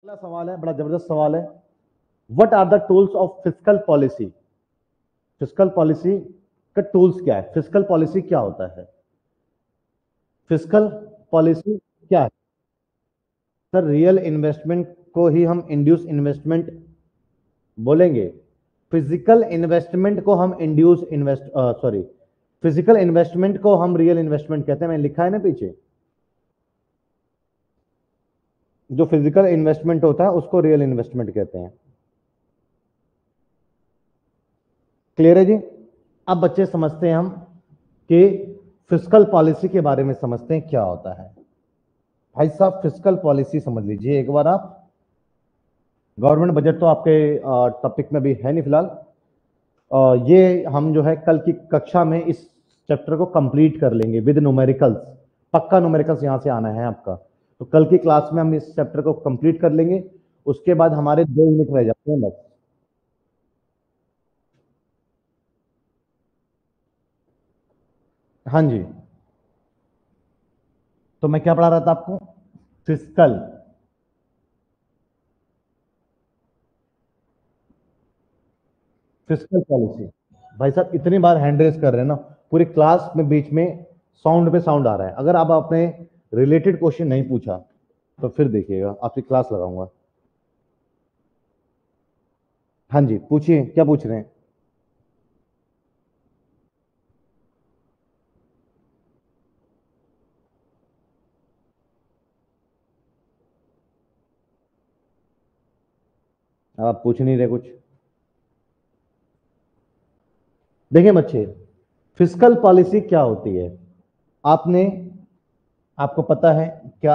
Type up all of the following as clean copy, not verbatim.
अगला सवाल है, बड़ा जबरदस्त सवाल है। What are the tools of fiscal policy? Fiscal policy का टूल्स क्या है? फिस्कल पॉलिसी क्या होता है? फिस्कल पॉलिसी क्या है? सर, रियल इन्वेस्टमेंट को ही हम इंड्यूस इन्वेस्टमेंट बोलेंगे। फिजिकल इन्वेस्टमेंट को हम इंड्यूस फिजिकल इन्वेस्टमेंट को हम रियल इन्वेस्टमेंट कहते हैं। मैंने लिखा है ना पीछे, जो फिजिकल इन्वेस्टमेंट होता है उसको रियल इन्वेस्टमेंट कहते हैं। क्लियर है जी? अब बच्चे समझते हैं हम कि फिस्कल पॉलिसी के बारे में समझते हैं क्या होता है। भाई साहब, फिस्कल पॉलिसी समझ लीजिए एक बार आप। गवर्नमेंट बजट तो आपके टॉपिक में भी है नहीं फिलहाल। ये हम जो है कल की कक्षा में इस चैप्टर को कंप्लीट कर लेंगे विद न्यूमेरिकल्स। पक्का न्यूमेरिकल्स यहां से आना है आपका। तो कल की क्लास में हम इस चैप्टर को कंप्लीट कर लेंगे। उसके बाद हमारे 2 यूनिट रह जाते हैं बस। हाँ जी, तो मैं क्या पढ़ा रहा था आपको? Fiscal fiscal policy. भाई साहब, इतनी बार हैंड रेस कर रहे हैं ना, पूरी क्लास में बीच में साउंड पे साउंड आ रहा है। अगर आप अपने रिलेटेड क्वेश्चन नहीं पूछा तो फिर देखिएगा आपकी क्लास लगाऊंगा। हाँ जी, पूछिए, क्या पूछ रहे हैं? आप पूछ नहीं रहे कुछ। देखिए बच्चे, फिस्कल पॉलिसी क्या होती है? आपने आपको पता है क्या?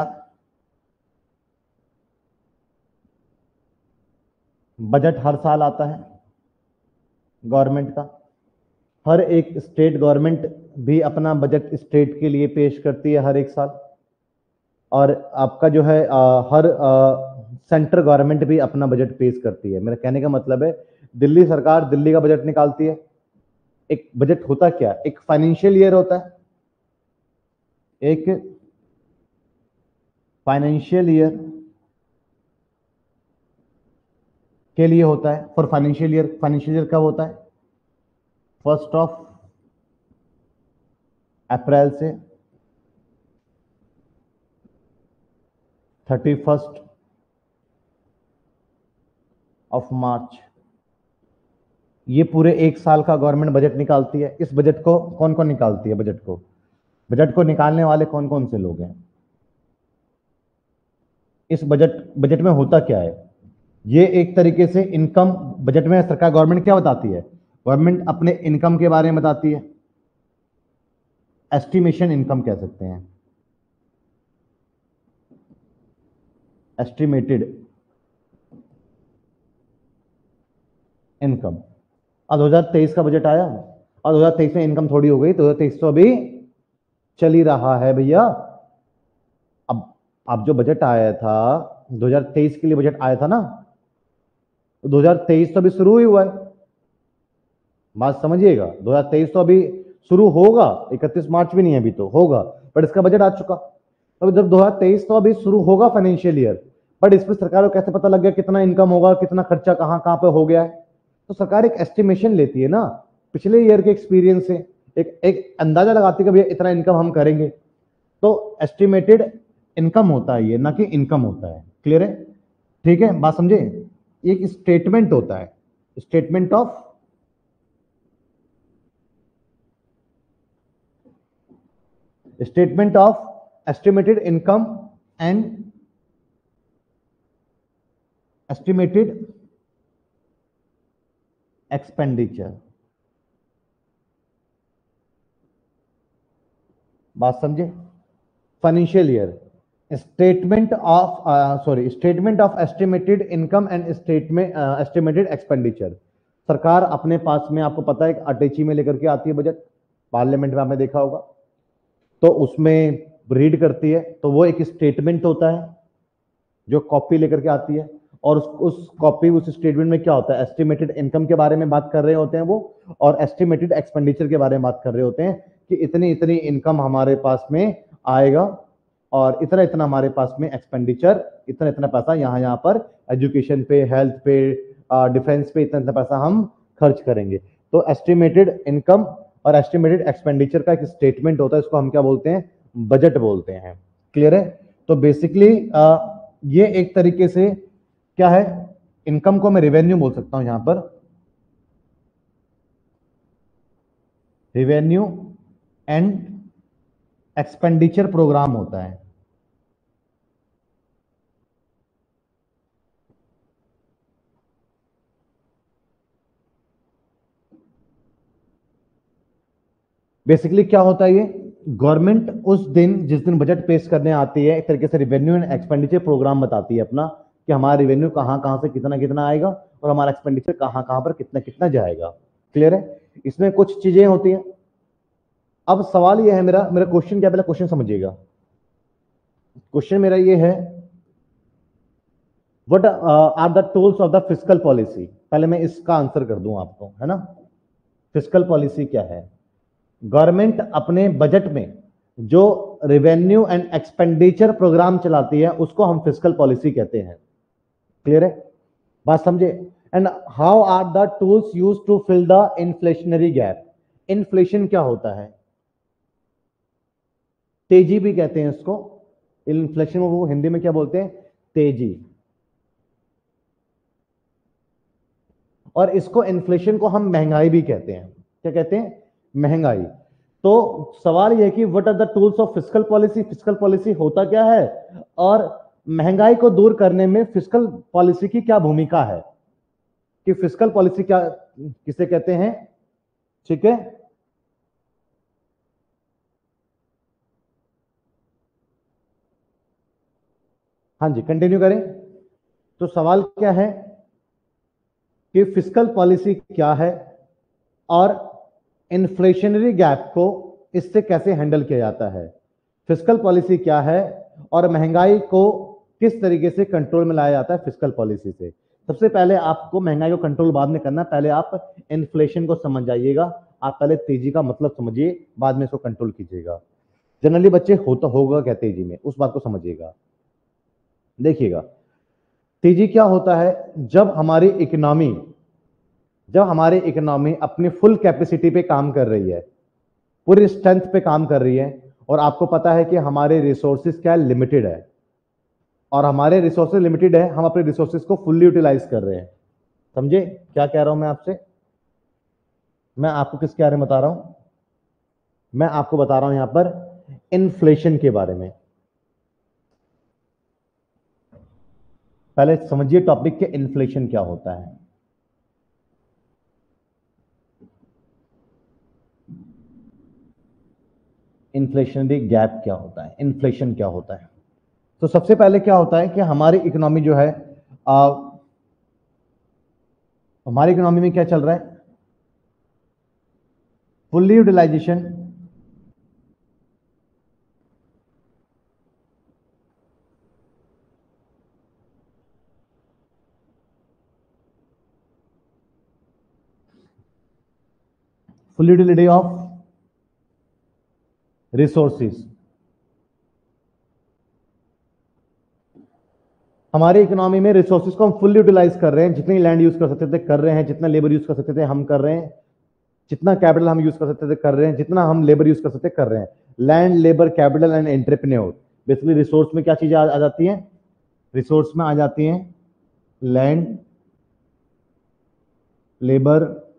बजट हर साल आता है गवर्नमेंट का। हर एक स्टेट गवर्नमेंट भी अपना बजट स्टेट के लिए पेश करती है हर एक साल। और आपका जो है हर सेंट्रल गवर्नमेंट भी अपना बजट पेश करती है। मेरा कहने का मतलब है, दिल्ली सरकार दिल्ली का बजट निकालती है। एक बजट होता क्या? एक फाइनेंशियल ईयर होता है। एक फाइनेंशियल ईयर के लिए होता है। फॉर फाइनेंशियल ईयर कब होता है? 1 अप्रैल से 31 मार्च। ये पूरे एक साल का गवर्नमेंट बजट निकालती है। इस बजट को कौन कौन निकालती है? बजट को निकालने वाले कौन कौन से लोग हैं? इस बजट में होता क्या है? ये एक तरीके से इनकम, बजट में सरकार गवर्नमेंट क्या बताती है? गवर्नमेंट अपने इनकम के बारे में बताती है। एस्टिमेशन इनकम कह सकते हैं, एस्टिमेटेड इनकम। अब 2023 का बजट आया और 2023 में इनकम थोड़ी हो गई। 2023 तो अभी चल ही रहा है भैया। अब जो बजट आया था 2023 के लिए, बजट आया था ना, तो 2023 तो अभी शुरू ही हुआ है। बात समझिएगा, 2023 तो अभी शुरू होगा। 31 मार्च भी नहीं है अभी, तो होगा, बट इसका बजट आ चुका। तो जब 2023 तो अभी शुरू होगा फाइनेंशियल ईयर, बट इस पर सरकार को कैसे पता लग गया कितना इनकम होगा, कितना खर्चा कहां कहां पे हो गया है? तो सरकार एक एस्टिमेशन लेती है ना, पिछले ईयर के एक्सपीरियंस से एक अंदाजा लगाती है कि भैया इतना इनकम हम करेंगे। तो एस्टिमेटेड इनकम होता है ये, ना कि इनकम होता है। क्लियर है? ठीक है, बात समझे? एक स्टेटमेंट होता है, statement of estimated income and estimated expenditure. बात समझे? Financial year, statement of estimated income and estimated expenditure. सरकार अपने पास में, आपको पता है, एक अटैची में लेकर के आती है बजट। पार्लियामेंट में आपने देखा होगा, तो उसमें रीड करती है, तो वो एक स्टेटमेंट होता है जो कॉपी लेकर के आती है। और उस स्टेटमेंट में क्या होता है? एस्टिमेटेड इनकम के बारे में बात कर रहे होते हैं वो, और एस्टिमेटेड एक्सपेंडिचर के बारे में बात कर रहे होते हैं कि इतनी इतनी इनकम हमारे पास में आएगा और इतना इतना हमारे पास में एक्सपेंडिचर, इतना इतना पैसा यहाँ पर एजुकेशन पे, हेल्थ पे, डिफेंस पे इतना इतना पैसा हम खर्च करेंगे। तो एस्टिमेटेड इनकम और एस्टिमेटेड एक्सपेंडिचर का एक स्टेटमेंट होता है, इसको हम क्या बोलते हैं, बजट बोलते हैं। क्लियर है? तो बेसिकली ये एक तरीके से क्या है, इनकम को मैं रेवेन्यू बोल सकता हूं, यहां पर रेवेन्यू एंड एक्सपेंडिचर प्रोग्राम होता है। बेसिकली क्या होता है, ये गवर्नमेंट उस दिन जिस दिन बजट पेश करने आती है, एक तरीके से रेवेन्यू एंड एक्सपेंडिचर प्रोग्राम बताती है अपना, कि हमारा रेवेन्यू कहां कहां से कितना कितना आएगा और हमारा एक्सपेंडिचर कहां कहां पर कितना कितना जाएगा। क्लियर है? इसमें कुछ चीजें होती हैं। अब सवाल ये है, मेरा मेरा क्वेश्चन क्या, पहले क्वेश्चन समझिएगा। क्वेश्चन मेरा ये है, what are the tools of the fiscal policy. पहले मैं इसका आंसर कर दूं आपको, है ना। फिस्कल पॉलिसी क्या है? गवर्नमेंट अपने बजट में जो रेवेन्यू एंड एक्सपेंडिचर प्रोग्राम चलाती है उसको हम फिस्कल पॉलिसी कहते हैं। क्लियर है? बात समझे? And how are the tools use to fill the inflationary gap. Inflation क्या होता है? तेजी भी कहते हैं इसको। इन्फ्लेशन वो हिंदी में क्या बोलते हैं? तेजी। और इसको इन्फ्लेशन को हम महंगाई भी कहते हैं। क्या कहते हैं? महंगाई। तो सवाल यह कि what are the tools of fiscal policy. Fiscal policy होता क्या है और महंगाई को दूर करने में फिस्कल पॉलिसी की क्या भूमिका है, कि फिस्कल पॉलिसी क्या किसे कहते हैं। ठीक है, हाँ जी, कंटिन्यू करें। तो सवाल क्या है कि फिस्कल पॉलिसी क्या है और इन्फ्लेशनरी गैप को इससे कैसे हैंडल किया जाता है। फिस्कल पॉलिसी क्या है और महंगाई को किस तरीके से कंट्रोल में लाया जाता है फिस्कल पॉलिसी से। सबसे पहले आपको महंगाई को कंट्रोल बाद में करना, पहले आप इन्फ्लेशन को समझ जाइएगा। आप पहले तेजी का मतलब समझिए, बाद में इसको कंट्रोल कीजिएगा। जनरली बच्चे होता होगा क्या तेजी में, उस बात को समझिएगा। देखिएगा, तेजी क्या होता है, जब हमारी इकोनॉमी अपनी फुल कैपेसिटी पे काम कर रही है, पूरी स्ट्रेंथ पे काम कर रही है, और आपको पता है कि हमारे रिसोर्सेज क्या लिमिटेड है, और हमारे रिसोर्सेज लिमिटेड है, हम अपने रिसोर्सेज को फुल्ली यूटिलाइज कर रहे हैं। समझे क्या कह रहा हूं मैं आपसे? मैं आपको किसके बारे में बता रहा हूं? मैं आपको बता रहा हूं यहां पर इन्फ्लेशन के बारे में। पहले समझिए टॉपिक के इन्फ्लेशन क्या होता है। इन्फ्लेशनरी गैप क्या होता है, इन्फ्लेशन क्या होता है। तो सबसे पहले क्या होता है कि हमारी इकोनॉमी जो है, हमारी इकोनॉमी में क्या चल रहा है, fully utilization full utility of resources. हमारी इकोनॉमी में रिसोर्सेज को हम फुल यूटिलाइज कर रहे हैं, जितनी लैंड यूज कर सकते थे कर रहे हैं, जितना लेबर यूज कर सकते थे हम कर रहे हैं, जितना कैपिटल हम यूज कर सकते थे कर रहे हैं, जितना हम लेबर यूज कर सकते कर रहे हैं। Land, labour, capital and entrepreneur. Basically resource में क्या चीजें आ जाती हैं? रिसोर्स में आ जाती हैं लैंड, लेबर,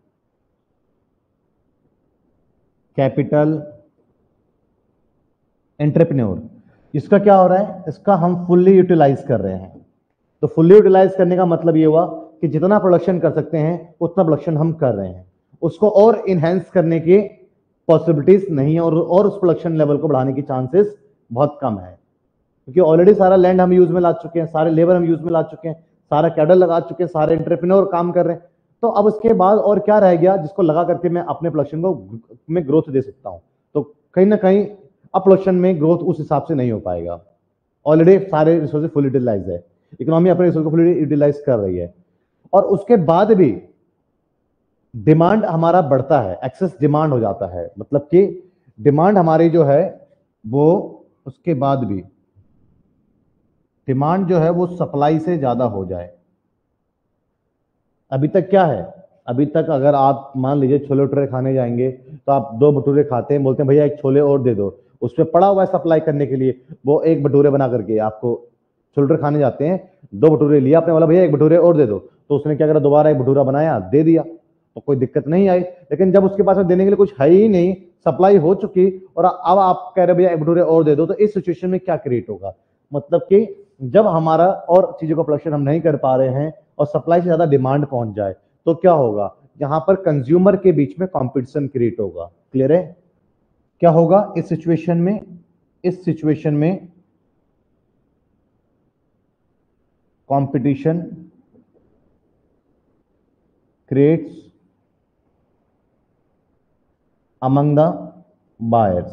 कैपिटल, एंटरप्रेन्योर। इसका क्या हो रहा है, इसका हम फुल्ली यूटिलाइज कर रहे हैं। तो फुल्ली यूटिलाइज करने का मतलब ये हुआ कि जितना प्रोडक्शन कर सकते हैं उतना प्रोडक्शन हम कर रहे हैं, उसको और इनहेंस करने की पॉसिबिलिटीज नहीं है, और उस प्रोडक्शन लेवल को बढ़ाने की चांसेस बहुत कम है, क्योंकि ऑलरेडी सारा लैंड हम यूज में ला चुके हैं, सारे लेबर हम यूज में ला चुके हैं, सारा कैपिटल लगा चुके हैं, सारे एंटरप्रेन्योर काम कर रहे हैं। तो अब उसके बाद और क्या रह गया जिसको लगा करके मैं अपने प्रोडक्शन को में ग्रोथ दे सकता हूं। तो कहीं ना कहीं अब प्रोडक्शन में ग्रोथ उस हिसाब से नहीं हो पाएगा। ऑलरेडी सारे रिसोर्सेज फुल यूटिलाइज है, इकोनॉमी अपने रिसोर्स को फुल यूटिलाइज कर रही है, और उसके बाद भी डिमांड हमारा बढ़ता है, एक्सेस डिमांड हो जाता है। मतलब कि डिमांड हमारी जो है वो उसके बाद भी डिमांड जो है वो सप्लाई से ज्यादा हो जाए। अभी तक क्या है, अभी तक अगर आप मान लीजिए छोले भटूरे खाने जाएंगे तो आप दो भटूरे खाते हैं, बोलते हैं भैया एक छोले और दे दो, उसमें पड़ा हुआ है सप्लाई करने के लिए, वो एक भटूरे बना करके आपको, छोले भटूरे खाने जाते हैं, दो भटूरे लिया आपने, बोला भैया एक भटूरे और दे दो, तो उसने क्या करा, दोबारा एक भटूरा बनाया दे दिया, तो कोई दिक्कत नहीं आई। लेकिन जब उसके पास में देने के लिए कुछ है ही नहीं, सप्लाई हो चुकी और अब आप कह रहे भैया एक भटूरे और दे दो, तो इस सिचुएशन में क्या क्रिएट होगा, मतलब कि जब हमारा और चीजों का प्रोडक्शन हम नहीं कर पा रहे हैं और सप्लाई से ज्यादा डिमांड पहुंच जाए तो क्या होगा, यहां पर कंज्यूमर के बीच में कंपटीशन क्रिएट होगा। क्लियर है? क्या होगा इस सिचुएशन में, इस सिचुएशन में competition creates among the buyers.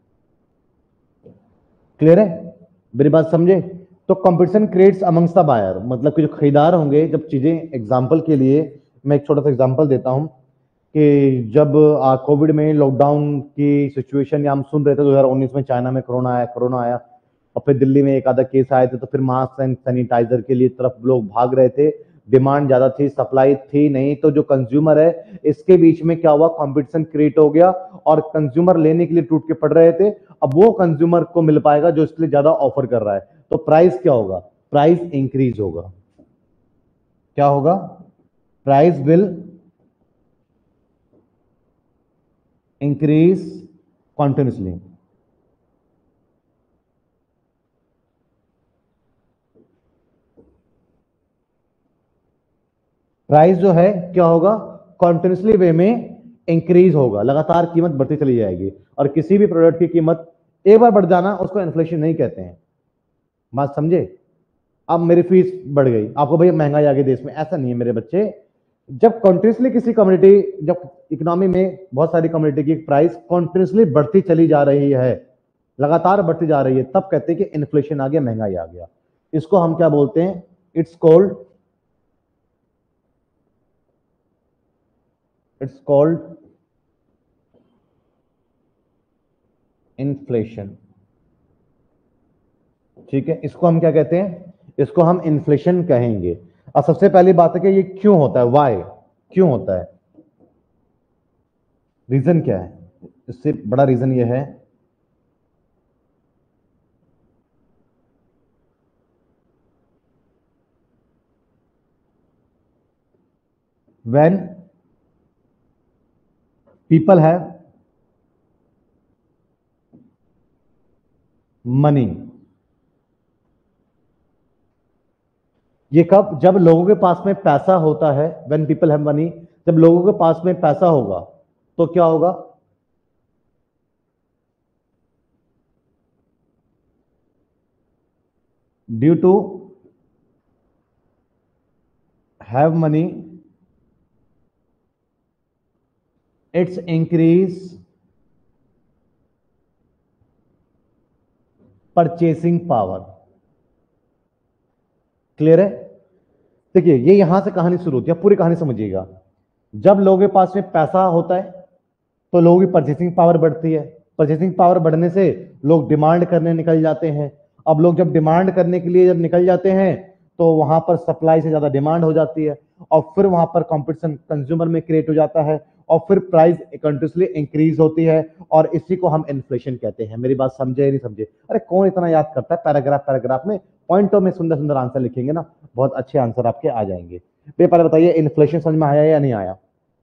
Clear है? मेरी बात समझे? तो competition creates amongst the buyer, मतलब कि जो खरीदार होंगे, जब चीजें, एग्जांपल के लिए मैं एक छोटा सा एग्जांपल देता हूं कि जब कोविड में लॉकडाउन की सिचुएशन या हम सुन रहे थे 2019 में चाइना में कोरोना आया और फिर दिल्ली में एक आधा केस आए थे, तो फिर मास्क एंड सैनिटाइजर के लिए तरफ लोग भाग रहे थे, डिमांड ज्यादा थी, सप्लाई थी नहीं, तो जो कंज्यूमर है इसके बीच में क्या हुआ, कंपटीशन क्रिएट हो गया और कंज्यूमर लेने के लिए टूट के पड़ रहे थे। अब वो कंज्यूमर को मिल पाएगा जो इसके लिए ज्यादा ऑफर कर रहा है, तो प्राइस क्या होगा, प्राइस इंक्रीज होगा। क्या होगा? Price will increase continuously. Price जो है क्या होगा, कॉन्टिन्यूसली वे में इंक्रीज होगा, लगातार कीमत बढ़ती चली जाएगी। और किसी भी प्रोडक्ट की कीमत एक बार बढ़ जाना उसको इन्फ्लेशन नहीं कहते हैं। बात समझे? अब मेरी फीस बढ़ गई, आपको भैया महंगाई आ गई देश में, ऐसा नहीं है मेरे बच्चे। जब कॉन्टिन्यूसली किसी कम्युनिटी, जब इकोनॉमी में बहुत सारी कम्युनिटी की प्राइस कॉन्टिन्यूसली बढ़ती चली जा रही है, लगातार बढ़ती जा रही है, तब कहते हैं कि इन्फ्लेशन आ गया, महंगाई आ गया। इसको हम क्या बोलते हैं, इट्स कॉल्ड इन्फ्लेशन। ठीक है, इसको हम क्या कहते हैं, इसको हम इन्फ्लेशन कहेंगे। अब सबसे पहली बात है कि ये क्यों होता है, वाई, क्यों होता है, रीजन क्या है, इससे बड़ा रीजन ये है when people have money। ये कब, जब लोगों के पास में पैसा होता है, when people have money, जब लोगों के पास में पैसा होगा तो क्या होगा, due to have money its increase purchasing power. Clear है? देखिए ये यहां से कहानी शुरू होती है, पूरी कहानी समझिएगा। जब लोगों के पास में पैसा होता है तो लोगों की परचेसिंग पावर बढ़ती है, परचेसिंग पावर बढ़ने से लोग डिमांड करने निकल जाते हैं। अब लोग जब डिमांड करने के लिए जब निकल जाते हैं तो वहां पर सप्लाई से ज्यादा डिमांड हो जाती है और फिर वहां पर कंपटीशन कंज्यूमर में क्रिएट हो जाता है और फिर प्राइस कंटिन्यूसली इंक्रीज होती है और इसी को हम इन्फ्लेशन कहते हैं। मेरी बात समझे या नहीं समझे? अरे कौन इतना याद करता है, पैराग्राफ पैराग्राफ में पॉइंटों में सुंदर सुंदर आंसर लिखेंगे ना, बहुत अच्छे आंसर आपके आ जाएंगे। पेपर बताइए, इन्फ्लेशन समझ में आया या नहीं आया?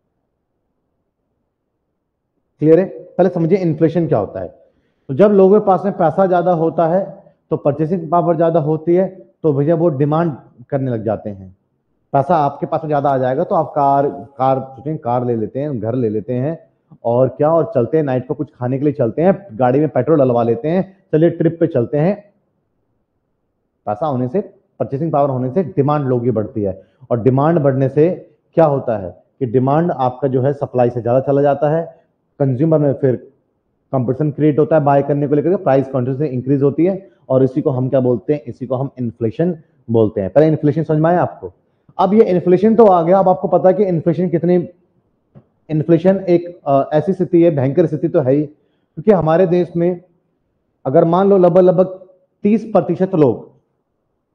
क्लियर है? पहले समझिए इन्फ्लेशन क्या होता है। तो जब लोगों के पास में पैसा ज्यादा होता है तो परचेसिंग पावर ज्यादा होती है, तो भैया वो डिमांड करने लग जाते हैं। पैसा आपके पास में ज्यादा आ जाएगा तो आप कार कार सोचें, कार ले लेते हैं, घर ले लेते हैं और क्या, और चलते हैं, नाइट को कुछ खाने के लिए चलते हैं, गाड़ी में पेट्रोल डलवा लेते हैं, चलिए ट्रिप पे चलते हैं। पैसा होने से, परचेसिंग पावर होने से डिमांड लोगों की बढ़ती है और डिमांड बढ़ने से क्या होता है कि डिमांड आपका जो है सप्लाई से ज्यादा चला जाता है, कंज्यूमर में फिर कंपटीशन क्रिएट होता है बाय करने को लेकर, प्राइस कंटिन्यूसली इंक्रीज होती है और इसी को हम क्या बोलते हैं, इसी को हम इन्फ्लेशन बोलते हैं। पहले इन्फ्लेशन समझ में आया आपको? अब ये इन्फ्लेशन तो आ गया, अब आपको पता है कि इन्फ्लेशन कितनी, इन्फ्लेशन एक ऐसी स्थिति है, भयंकर स्थिति तो है ही, क्योंकि हमारे देश में अगर मान लो लगभग लगभग 30% लोग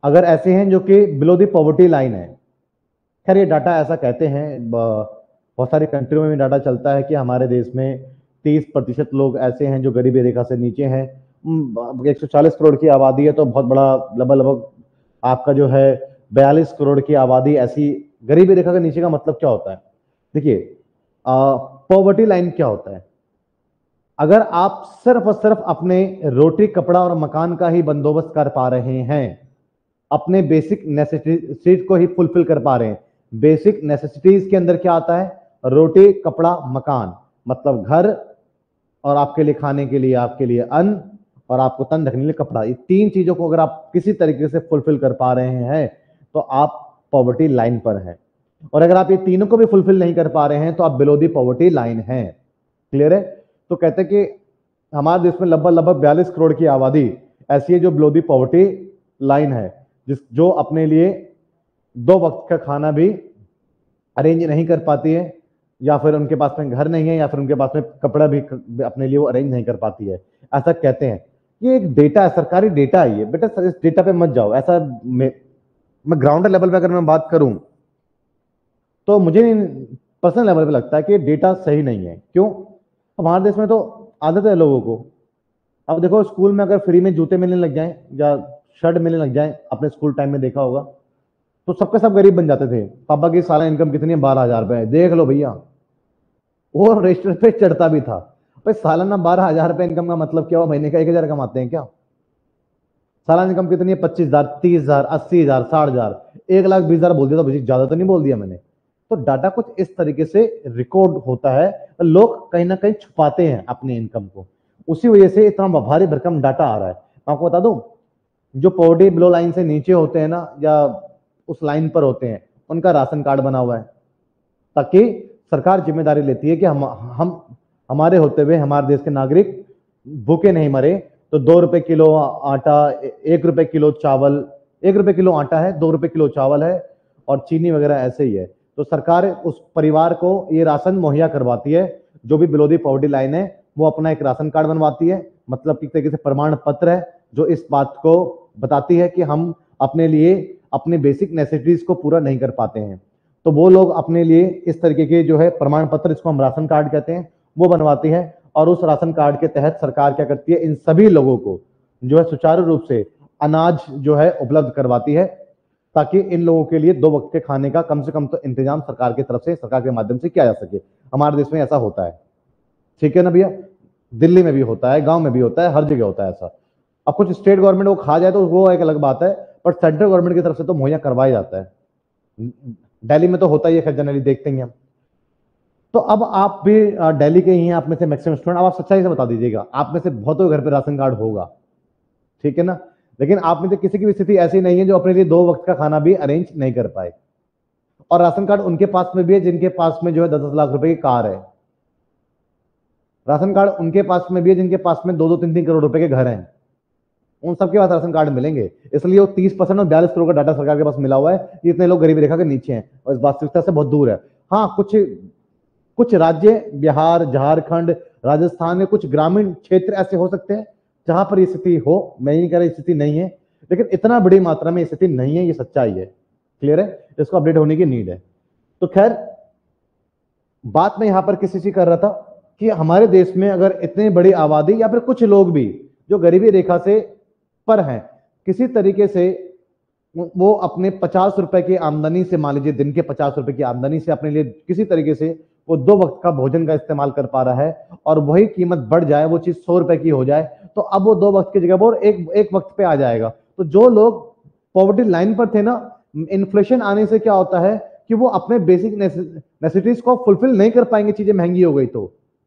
अगर ऐसे हैं जो कि बिलो द पॉवर्टी लाइन है। खैर ये डाटा ऐसा कहते हैं, बहुत सारी कंट्रियों में भी डाटा चलता है कि हमारे देश में 30% लोग ऐसे हैं जो गरीबी रेखा से नीचे हैं। 140 करोड़ की आबादी है, तो बहुत बड़ा लगभग लगभग आपका जो है 42 करोड़ की आबादी ऐसी गरीबी रेखा के नीचे का मतलब क्या होता है? देखिए, पॉवर्टी लाइन क्या होता है? अगर आप सिर्फ और सिर्फ अपने रोटी कपड़ा और मकान का ही बंदोबस्त कर पा रहे हैं, अपने बेसिक नेसेसिटीज को ही फुलफिल कर पा रहे हैं। बेसिक नेसेसिटीज के अंदर क्या आता है? रोटी कपड़ा मकान, मतलब घर, और आपके लिए खाने के लिए आपके लिए अन्न, और आपको तन ढकने के लिए कपड़ा। ये तीन चीजों को अगर आप किसी तरीके से फुलफिल कर पा रहे हैं तो आप पॉवर्टी लाइन पर हैं। और अगर आप ये तीनों को भी फुलफिल नहीं कर पा रहे हैं तो आप बिलो दी पॉवर्टी लाइन हैं। क्लियर है? तो कहते हैं कि हमारे देश में लगभग लगभग 42 करोड़ की आबादी ऐसी है जो बिलो दी पॉवर्टी लाइन है, जो अपने लिए 2 वक्त का खाना भी अरेंज नहीं कर पाती है, या फिर उनके पास में घर नहीं है, या फिर उनके पास में कपड़ा भी अपने लिए वो अरेंज नहीं कर पाती है। ऐसा कहते हैं। ये एक डेटा है, सरकारी डेटा है ये। बेटा इस डेटा पे मत जाओ। ऐसा मैं ग्राउंड लेवल पे अगर मैं बात करूं तो मुझे पर्सनल लेवल पे लगता है कि डेटा सही नहीं है। क्यों? हमारे देश में तो आदत है लोगों को। अब देखो, स्कूल में अगर फ्री में जूते मिलने लग जाएं या शर्ट मिलने लग जाएं, अपने स्कूल टाइम में देखा होगा, तो सबके सब गरीब बन जाते थे। पापा की सालाना इनकम कितनी है? 12,000 रुपए। देख लो भैया, वो रजिस्टर पे चढ़ता भी था। भाई सालाना 12,000 रुपए इनकम का मतलब क्या हुआ? महीने का 1,000 कमाते हैं क्या? सालाना इनकम कितनी है? 25,000, 30,000, 80,000, 60,000, 1,20,000 बोल दिया तो भाई ज्यादा तो नहीं बोल दिया मैंने? तो डाटा कुछ इस तरीके से रिकॉर्ड होता है। लोग कहीं ना कहीं छुपाते हैं अपनी इनकम को, उसी वजह से इतना भारी भरकम डाटा आ रहा है। मैं आपको बता दूं, जो पॉवर्टी बिलो लाइन से नीचे होते हैं ना, या उस लाइन पर होते हैं, उनका राशन कार्ड बना हुआ है, ताकि सरकार जिम्मेदारी लेती है कि हम हमारे होते हुए हमारे देश के नागरिक भूखे नहीं मरे। तो 2 रुपए किलो आटा, 1 रुपए किलो चावल, 1 रुपए किलो आटा है, 2 रुपए किलो चावल है, और चीनी वगैरह ऐसे ही है। तो सरकार उस परिवार को ये राशन मुहैया करवाती है। जो भी बिलो दी पॉवर्टी लाइन है वो अपना एक राशन कार्ड बनवाती है, मतलब एक तरीके से प्रमाण पत्र है, जो इस बात को बताती है कि हम अपने लिए अपने बेसिक नेसेसिटीज को पूरा नहीं कर पाते हैं। तो वो लोग अपने लिए इस तरीके के जो है प्रमाण पत्र, इसको हम राशन कार्ड कहते हैं, वो बनवाती है। और उस राशन कार्ड के तहत सरकार क्या करती है? इन सभी लोगों को जो है सुचारू रूप से अनाज जो है उपलब्ध करवाती है, ताकि इन लोगों के लिए 2 वक्त के खाने का कम से कम तो इंतजाम सरकार की तरफ से, सरकार के माध्यम से किया जा सके। हमारे देश में ऐसा होता है। ठीक है ना भैया? दिल्ली में भी होता है, गांव में भी होता है, हर जगह होता है ऐसा। अब कुछ स्टेट गवर्नमेंट वो खा जाए तो वो एक अलग बात है, पर सेंट्रल गवर्नमेंट की तरफ से तो मुहैया करवाया जाता है। दिल्ली में तो होता ही है, खैर जनरली देखते ही हम। तो अब आप भी दिल्ली के ही हैं, आप में से मैक्सिमम स्टूडेंट। अब आप सच्चाई से बता दीजिएगा, आप में से बहुतों के घर पे राशन कार्ड होगा, ठीक है ना? लेकिन आप में से किसी की भी स्थिति ऐसी नहीं है जो अपने लिए 2 वक्त का खाना भी अरेंज नहीं कर पाए। और राशन कार्ड उनके पास में भी है जिनके पास में जो है 10-10 लाख रुपए की कार है। राशन कार्ड उनके पास में भी है जिनके पास में 2-2, 3-3 करोड़ रुपए के घर हैं। उन सबके पास राशन कार्ड मिलेंगे। इसलिए वो 30% और 42 करोड़ का डाटा सरकार के पास मिला हुआ है कि इतने लोग गरीबी रेखा के नीचे हैं, और इस वास्तविकता से बहुत दूर है। हाँ, कुछ राज्य, बिहार, झारखंड, राजस्थान में कुछ ग्रामीण क्षेत्र ऐसे हो सकते हैं जहां पर ये स्थिति हो। मैं नहीं कह रहा स्थिति नहीं है, लेकिन इतना बड़ी मात्रा में स्थिति नहीं है, ये सच्चाई है। क्लियर है? इसको अपडेट होने की नीड है। तो खैर, बात मैं यहां पर किसी चीज कर रहा था कि हमारे देश में अगर इतनी बड़ी आबादी या फिर कुछ लोग भी जो गरीबी रेखा से पर हैं, किसी तरीके से वो अपने 50 रुपए की आमदनी से, मान लीजिए दिन के 50 रुपए की आमदनी से अपने लिए किसी तरीके से वो 2 वक्त का भोजन का इस्तेमाल कर पा रहा है, और वही कीमत बढ़ जाए, वो चीज 100 रुपए की हो जाए, तो अब वो 2 वक्त की जगह पर एक वक्त पे आ जाएगा। तो जो लोग पॉवर्टी लाइन पर थे ना, इन्फ्लेशन आने से क्या होता है कि वो अपने बेसिक नेसेसिटीज को फुलफिल नहीं कर पाएंगे, चीजें महंगी हो गई तो।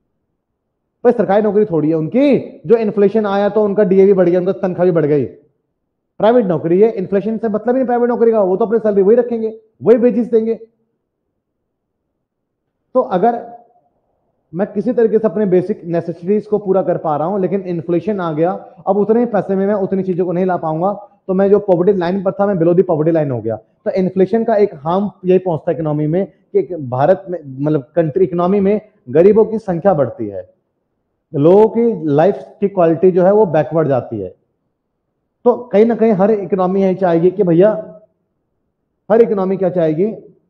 पर सरकारी नौकरी थोड़ी है उनकी, जो इन्फ्लेशन आया तो उनका डीए भी बढ़ गया, उनका तनख्वाह भी बढ़ गई। प्राइवेट नौकरी है, इन्फ्लेशन से मतलब ही नहीं प्राइवेट नौकरी का, वो तो अपनी सैलरी वही रखेंगे, वही वेजेस देंगे। तो अगर मैं किसी तरीके से अपने बेसिक नेसेसिटीज को पूरा कर पा रहा हूं, लेकिन इन्फ्लेशन आ गया, अब उतने ही पैसे में मैं उतनी चीजों को नहीं ला पाऊंगा, तो मैं जो पॉवर्टी लाइन पर था मैं बिलो दी पॉवर्टी लाइन हो गया। तो इन्फ्लेशन का एक हार्म यही पहुंचता है इकोनॉमी में कि भारत में, मतलब कंट्री इकोनॉमी में गरीबों की संख्या बढ़ती है, लोगों की लाइफ की क्वालिटी जो है वो बैकवर्ड जाती है। तो कहीं ना कहीं हर इकोनॉमी यही चाहेगी कि भैया, हर इकोनॉमी क्या चाहेगी,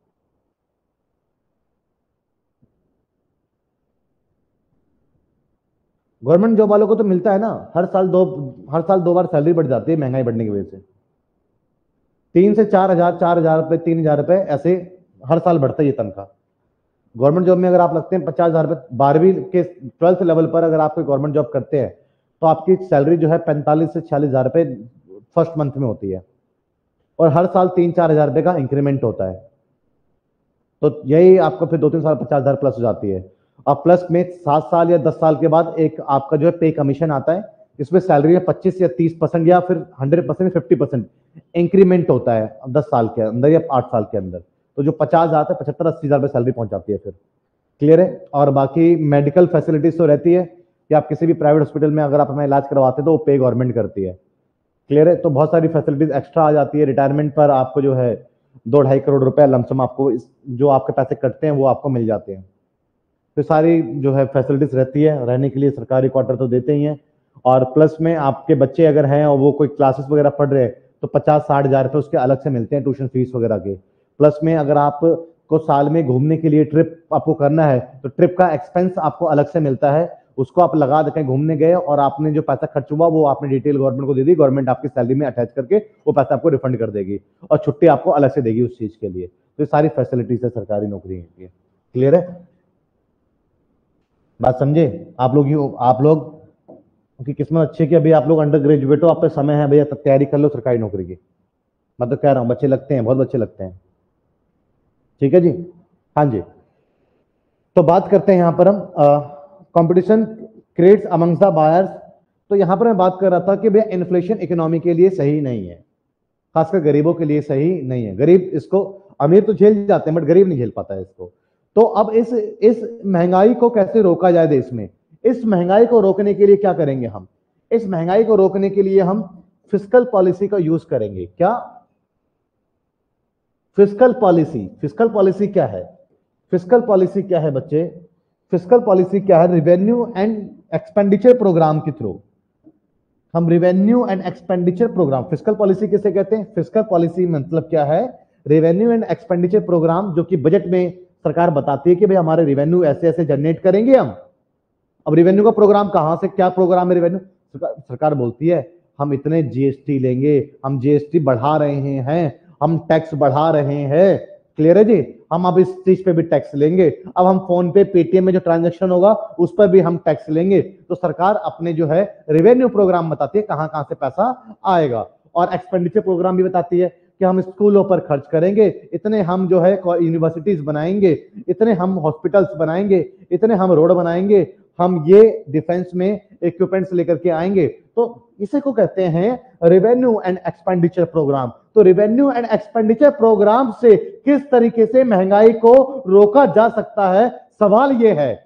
गवर्नमेंट जॉब वालों को तो मिलता है ना, हर साल 2 बार सैलरी बढ़ जाती है महंगाई बढ़ने की वजह से। 3 से 4 हजार, 4 हजार रुपए, 3 हजार रुपए, ऐसे हर साल बढ़ता है ये तनख्वाह। गवर्नमेंट जॉब में अगर आप लगते हैं 50 हजार रुपए, 12वीं के 12th लेवल पर अगर आप कोई गवर्नमेंट जॉब करते हैं तो आपकी सैलरी जो है 45 से 46 हजार रुपए फर्स्ट मंथ में होती है, और हर साल 3-4 हजार रुपए का इंक्रीमेंट होता है। तो यही आपको फिर 2-3 साल 50 हजार प्लस हो जाती है। और प्लस में 7 साल या 10 साल के बाद एक आपका जो है पे कमीशन आता है, इसमें सैलरी में 25 या 30% या फिर 100%, 50% इंक्रीमेंट होता है 10 साल के अंदर या 8 साल के अंदर। तो जो 50 हजार से 75-80 हजार रुपए सैलरी पहुंच जाती है फिर। क्लियर है। और बाकी मेडिकल फैसिलिटीज तो रहती है कि आप किसी भी प्राइवेट हॉस्पिटल में अगर आप अपना इलाज करवाते हैं तो वो पे गवर्नमेंट करती है। क्लियर है। तो बहुत सारी फैसिलिटीज एक्स्ट्रा आ जाती है। रिटायरमेंट पर आपको जो है 2-2.5 करोड़ रुपए लमसम आपको जो आपके पैसे कटते हैं वो आपको मिल जाते हैं। तो सारी जो है फैसिलिटीज रहती है। रहने के लिए सरकारी क्वार्टर तो देते ही हैं, और प्लस में आपके बच्चे अगर हैं और वो कोई क्लासेस वगैरह पढ़ रहे हैं तो 50-60 हजार रुपए उसके अलग से मिलते हैं ट्यूशन फीस वगैरह के। प्लस में अगर आप को साल में घूमने के लिए ट्रिप आपको करना है तो ट्रिप का एक्सपेंस आपको अलग से मिलता है, उसको आप लगा दें, कहीं घूमने गए और आपने जो पैसा खर्च हुआ वो आपने डिटेल गवर्नमेंट को दे दी, गवर्नमेंट आपकी सैलरी में अटैच करके वो पैसा आपको रिफंड कर देगी, और छुट्टी आपको अलग से देगी उस चीज के लिए। तो ये सारी फैसिलिटीज है सरकारी नौकरी की। क्लियर है। बात समझे आप लोग? आप लोग की किस्मत अच्छी है कि अभी आप लोग अंडर ग्रेजुएट हो, आप पे समय है भैया, तब तैयारी कर लो सरकारी नौकरी की। मैं तो कह रहा हूँ बच्चे लगते हैं, बहुत बच्चे लगते हैं। ठीक है जी। हाँ जी। तो बात करते हैं यहां पर हम competition creates amongst the buyers. तो यहां पर मैं बात कर रहा था कि भैया इन्फ्लेशन इकोनॉमी के लिए सही नहीं है, खासकर गरीबों के लिए सही नहीं है। गरीब इसको, अमीर तो झेल जाते हैं बट गरीब नहीं झेल पाता है इसको। तो अब इस महंगाई को कैसे रोका जाए देश में? इस महंगाई को रोकने के लिए क्या करेंगे हम? इस महंगाई को रोकने के लिए हम फिस्कल पॉलिसी का यूज करेंगे। क्या? Fiscal policy. फिस्कल पॉलिसी क्या है? फिस्कल पॉलिसी क्या है बच्चे? फिस्कल पॉलिसी क्या है? रिवेन्यू एंड एक्सपेंडिचर प्रोग्राम के थ्रू हम revenue and expenditure programme, fiscal policy किसे कहते हैं? फिस्कल पॉलिसी मतलब क्या है? रेवेन्यू एंड एक्सपेंडिचर प्रोग्राम, जो कि बजट में सरकार बताती है कि भाई हमारे रेवेन्यू ऐसे ऐसे जनरेट करेंगे हम। अब रेवेन्यू का प्रोग्राम कहां से, क्या प्रोग्राम है रेवेन्यू? सरकार बोलती है हम इतने जीएसटी लेंगे, हम जीएसटी बढ़ा रहे हैं, हम टैक्स बढ़ा रहे हैं। क्लियर है जी। हम अब इस चीज पे भी टैक्स लेंगे, अब हम फोन पे पेटीएम में जो ट्रांजैक्शन होगा उस पर भी हम टैक्स लेंगे। तो सरकार अपने जो है रेवेन्यू प्रोग्राम बताती है कहां कहां से पैसा आएगा, और एक्सपेंडिचर प्रोग्राम भी बताती है कि हम स्कूलों पर खर्च करेंगे, इतने हम जो है यूनिवर्सिटीज बनाएंगे, इतने हम हॉस्पिटल्स बनाएंगे, इतने हम रोड बनाएंगे, हम ये डिफेंस में इक्विपमेंट्स लेकर के आएंगे। तो इसे को कहते हैं रेवेन्यू एंड एक्सपेंडिचर प्रोग्राम। तो रेवेन्यू एंड एक्सपेंडिचर प्रोग्राम से किस तरीके से महंगाई को रोका जा सकता है, सवाल यह है।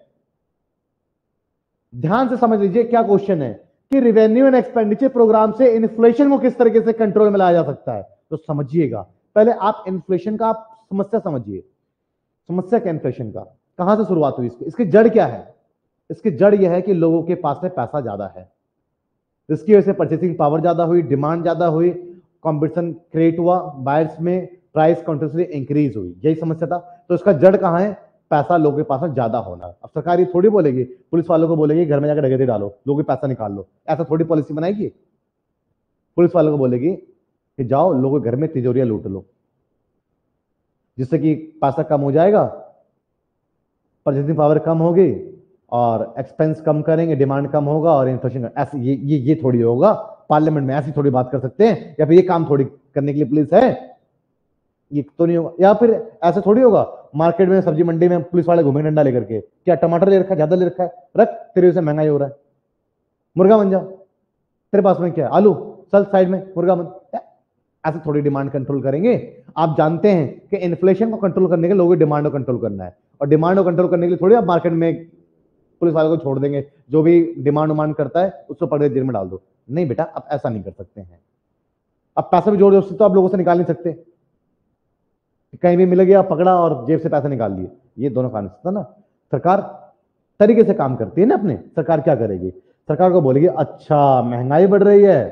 ध्यान से समझ लीजिए क्या क्वेश्चन है कि रेवेन्यू एंड एक्सपेंडिचर प्रोग्राम से इन्फ्लेशन को किस तरीके से कंट्रोल में लाया जा सकता है। तो समझिएगा पहले आप इन्फ्लेशन का आप समस्या समझिए। समस्या क्या इन्फ्लेशन का, कहां से शुरुआत हुई इसकी जड़ क्या है? इसकी जड़ यह है कि लोगों के पास में पैसा ज्यादा है, इसकी वजह से परचेसिंग पावर ज्यादा हुई, डिमांड ज्यादा हुई, कंपटीशन क्रिएट हुआ, बायर्स में प्राइस कंटिन्यूसली इंक्रीज हुई। यही समस्या था। तो इसका जड़ कहां है? पैसा लोगों के पास में ज्यादा होना। अब सरकार ये थोड़ी बोलेगी, पुलिस वालों को बोलेगी घर में जाकर डकैती डालो, लोगों के पैसा निकाल लो, ऐसा थोड़ी पॉलिसी बनाएगी। पुलिस वालों को बोलेगी कि जाओ लोगों के घर में तिजोरियां लूट लो, जिससे कि पैसा कम हो जाएगा, परचेसिंग पावर कम होगी और एक्सपेंस कम करेंगे, डिमांड कम होगा और इन्फ्लेशन। ऐसे ये थोड़ी होगा। पार्लियामेंट में ऐसी थोड़ी बात कर सकते हैं, या फिर ये काम थोड़ी करने के लिए पुलिस है, ये तो नहीं होगा। या फिर ऐसे थोड़ी होगा मार्केट में, सब्जी मंडी में पुलिस वाले घूमेंगे डंडा लेकर के, क्या टमाटर ले रखा है, ज्यादा ले रखा है, रख, तेरे वजह से महंगाई हो रहा है, मुर्गा बन जा, तेरे पास में क्या है, आलू, चल साइड में मुर्गा बन। ऐसे थोड़ी डिमांड कंट्रोल करेंगे। आप जानते हैं कि इन्फ्लेशन को कंट्रोल करने के लोगों की डिमांड को कंट्रोल करना है, और डिमांड को कंट्रोल करने के लिए थोड़ी आप मार्केट में पुलिस वालों को छोड़ देंगे, जो भी डिमांड उमांड करता है उसको पकड़ के जेल में डाल दो। नहीं बेटा, आप ऐसा नहीं कर सकते हैं। अब पैसा भी जोड़ दो तो आप लोगों से निकाल नहीं सकते, कहीं भी मिल गया पकड़ा और जेब से पैसा निकाल लिए, ये दोनों कानून था ना। सरकार तरीके से काम करती है ना अपने। सरकार क्या करेगी? सरकार को बोलेगी अच्छा महंगाई बढ़ रही है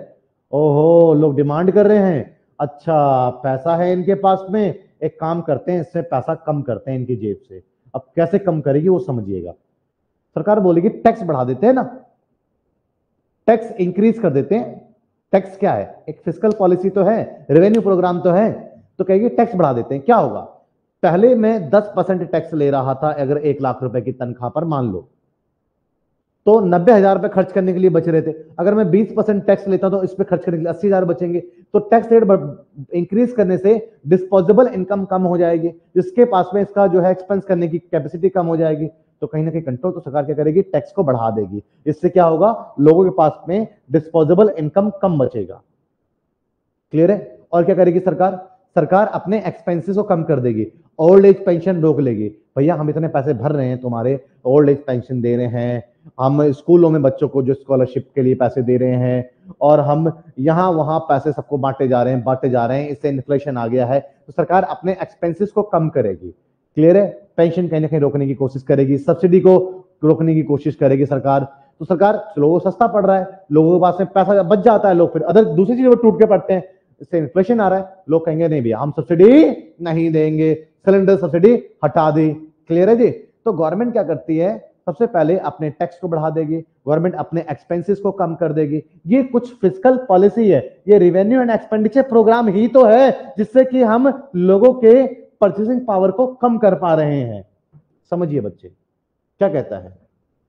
ओहो, लोग डिमांड कर रहे हैं। अच्छा, पैसा है इनके पास में, एक काम करते हैं, इससे पैसा कम करते हैं इनकी जेब से। अब कैसे कम करेगी वो समझिएगा। सरकार बोलेगी टैक्स बढ़ा देते हैं ना, टैक्स इंक्रीज कर देते हैं। टैक्स क्या है, एक फिस्कल पॉलिसी तो है, रेवेन्यू प्रोग्राम तो है। तो कहेगी टैक्स बढ़ा देते हैं, क्या होगा? पहले मैं 10% टैक्स ले रहा था अगर 1 लाख रुपए की तनख्वाह पर, मान लो, तो 90,000 रुपए खर्च करने के लिए बच रहे थे। अगर मैं 20% टैक्स लेता तो इस पे खर्च करने के लिए 80,000 बचेंगे। तो टैक्स रेट इंक्रीज करने से डिस्पोजेबल इनकम कम हो जाएगी, जिसके पास में इसका जो है एक्सपेंस करने की कैपेसिटी कम हो जाएगी। तो कहीं ना कहीं कंट्रोल तो सरकार क्या करेगी, टैक्स को बढ़ा देगी। इससे क्या होगा, लोगों के पास में डिस्पोजेबल इनकम कम बचेगा। क्लियर है? और क्या करेगी सरकार? सरकार अपने एक्सपेंसेस को कम कर देगी। ओल्ड एज पेंशन रोक लेगी। भैया हम इतने पैसे भर रहे हैं तुम्हारे, ओल्ड एज पेंशन दे रहे हैं, हम स्कूलों में बच्चों को जो स्कॉलरशिप के लिए पैसे दे रहे हैं, और हम यहां वहां पैसे सबको बांटे जा रहे हैं, बांटे जा रहे हैं, इससे इन्फ्लेशन आ गया है। तो सरकार अपने एक्सपेंसेस को कम करेगी। क्लियर है? पेंशन कहीं ना कहीं रोकने की कोशिश करेगी, सब्सिडी को रोकने की कोशिश करेगी सरकार। तो सरकार, लोगों को सस्ता पड़ रहा है, लोगों के पास में पैसा बच जाता है, लोग फिर अदर दूसरी चीजों पर टूट के पड़ते हैं। इससे इन्फ्लेशन आ रहा है, लोग कहेंगे नहीं भैया हम सब्सिडी नहीं देंगे, सिलेंडर सब्सिडी हटा दी। क्लियर है जी? तो गवर्नमेंट क्या करती है, सबसे पहले अपने टैक्स को बढ़ा देगी, गवर्नमेंट अपने एक्सपेंसेस को कम कर देगी। ये कुछ फिस्कल पॉलिसी है, ये रेवेन्यू एंड एक्सपेंडिचर प्रोग्राम ही तो है, जिससे कि हम लोगों के परचेसिंग पावर को कम कर पा रहे हैं। समझिए बच्चे, क्या कहता है?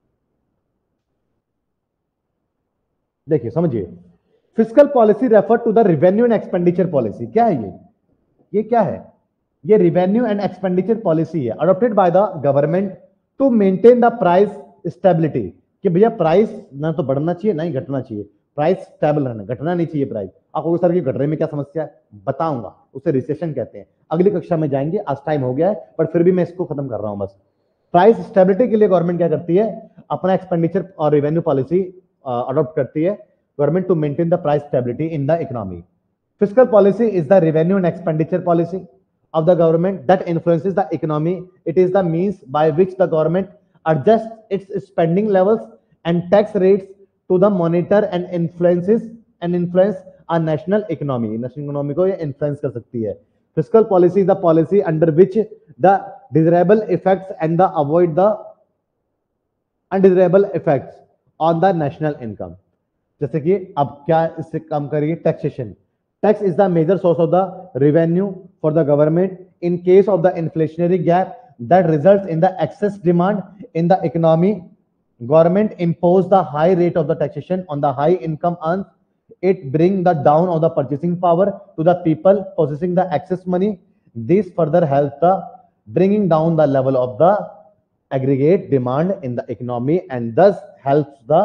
देखिए समझिए, fiscal policy refer to the revenue and expenditure policy. क्या है ये क्या है? ये रेवेन्यू एंड एक्सपेंडिचर पॉलिसी है, adopted by the government to maintain the price stability. कि भैया प्राइस ना तो बढ़ना चाहिए ना ही घटना चाहिए, प्राइस स्टेबल रहना, घटना नहीं चाहिए प्राइस। आपको सर की घट रहे में क्या समस्या है, बताऊंगा, उसे रिसेशन कहते हैं। अगली कक्षा में जाएंगे, आज टाइम हो गया है, पर फिर भी मैं इसको खत्म कर रहा हूं बस। प्राइस स्टेबिलिटी के लिए गवर्नमेंट क्या करती है, अपना एक्सपेंडिचर और रेवेन्यू पॉलिसी अडॉप्ट करती है government to maintain the price stability in the economy. Fiscal policy is the revenue and expenditure policy of the government that influences the economy. It is the means by which the government adjusts its spending levels and tax rates to the monitor and influence our national economy. National economy को ये influence कर सकती है। Fiscal policy is the policy under which the desirable effects and the avoid the undesirable effects on the national income. जैसे कि अब क्या इससे कम करेगी, taxation. Tax is the major source of the revenue for the government in case of the inflationary gap that results in the excess demand in the economy. Government impose the high rate of the taxation on the high income earn, it bring the down of the purchasing power to the people possessing the excess money. This further helps the bringing down the level of the aggregate demand in the economy and thus helps the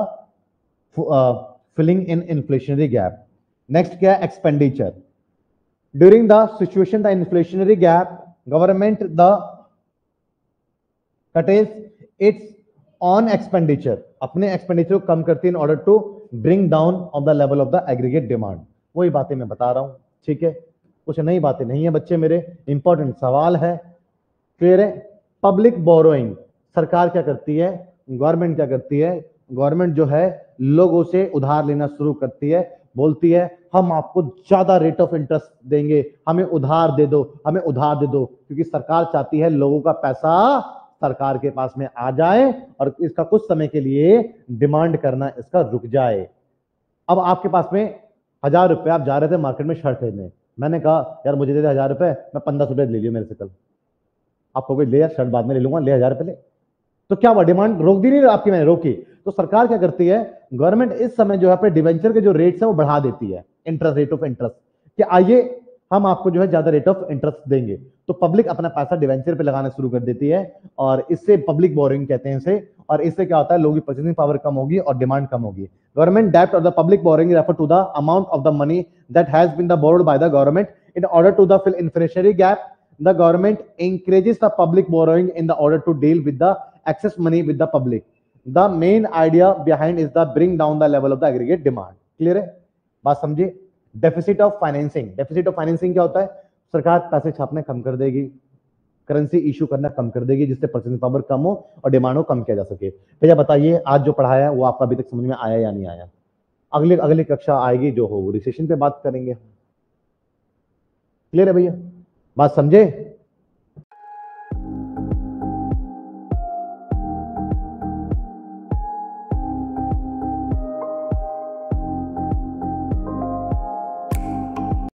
filling in inflationary gap. Next क्या है, expenditure. During the situation the inflationary gap, government the curtails its on expenditure, अपने expenditure को कम करती है in order to bring down of the level of the aggregate demand. वही बातें मैं बता रहा हूं, ठीक है, कुछ नई बातें नहीं है बच्चे मेरे, इंपॉर्टेंट सवाल है। क्लियर है? पब्लिक बोरोइंग, सरकार क्या करती है, गवर्नमेंट क्या करती है, गवर्नमेंट जो है लोगों से उधार लेना शुरू करती है, बोलती है हम आपको ज्यादा रेट ऑफ इंटरेस्ट देंगे, हमें उधार दे दो, हमें उधार दे दो, क्योंकि सरकार चाहती है लोगों का पैसा सरकार के पास में आ जाए और इसका कुछ समय के लिए डिमांड करना इसका रुक जाए। अब आपके पास में 1,000 रुपए, आप जा रहे थे मार्केट में शर्ट खरीदने, मैंने कहा यार मुझे दे दे 1,000 रुपए, मैं 1500 रुपए ले लियो मेरे से कल। आपको कोई ले यार शर्ट बाद में ले लूंगा, ले 1,000 रुपए ले। तो क्या हुआ, डिमांड रोक दी नहीं आपकी, मैंने रोकी। तो सरकार क्या करती है, गवर्नमेंट इस समय जो है अपने डिवेंचर के जो रेट्स है वो बढ़ा देती है, इंटरेस्ट रेट ऑफ इंटरेस्ट, कि आइए हम आपको जो है ज्यादा रेट ऑफ इंटरेस्ट देंगे। तो पब्लिक अपना पैसा डिवेंचर पे लगाना शुरू कर देती है और इससे पब्लिक बोरिंग कहते हैं इसे। और इससे क्या होता है, लोगों की परचेसिंग पावर कम होगी और डिमांड कम होगी। गवर्नमेंट डेब्ट और the public borrowing refer to the amount of the money that has been the borrowed by the government in order to the fill inflationary gap. The government encourages the public borrowing in the order to deal with the excess money with the public. The main idea behind is the bring down the level of the aggregate demand. Clear है? बात समझिए। Deficit of financing, deficit of financing क्या होता है, सरकार पैसे छापने कम कर देगी, करेंसी इशू करना कम कर देगी, जिससे परचेसिंग पावर कम हो और डिमांड को कम किया जा सके। भैया बताइए आज जो पढ़ाया है वो आपका अभी तक समझ में आया या नहीं आया? अगले अगली कक्षा आएगी जो हो वो रिसेशन पे बात करेंगे। क्लियर है भैया, बात समझे?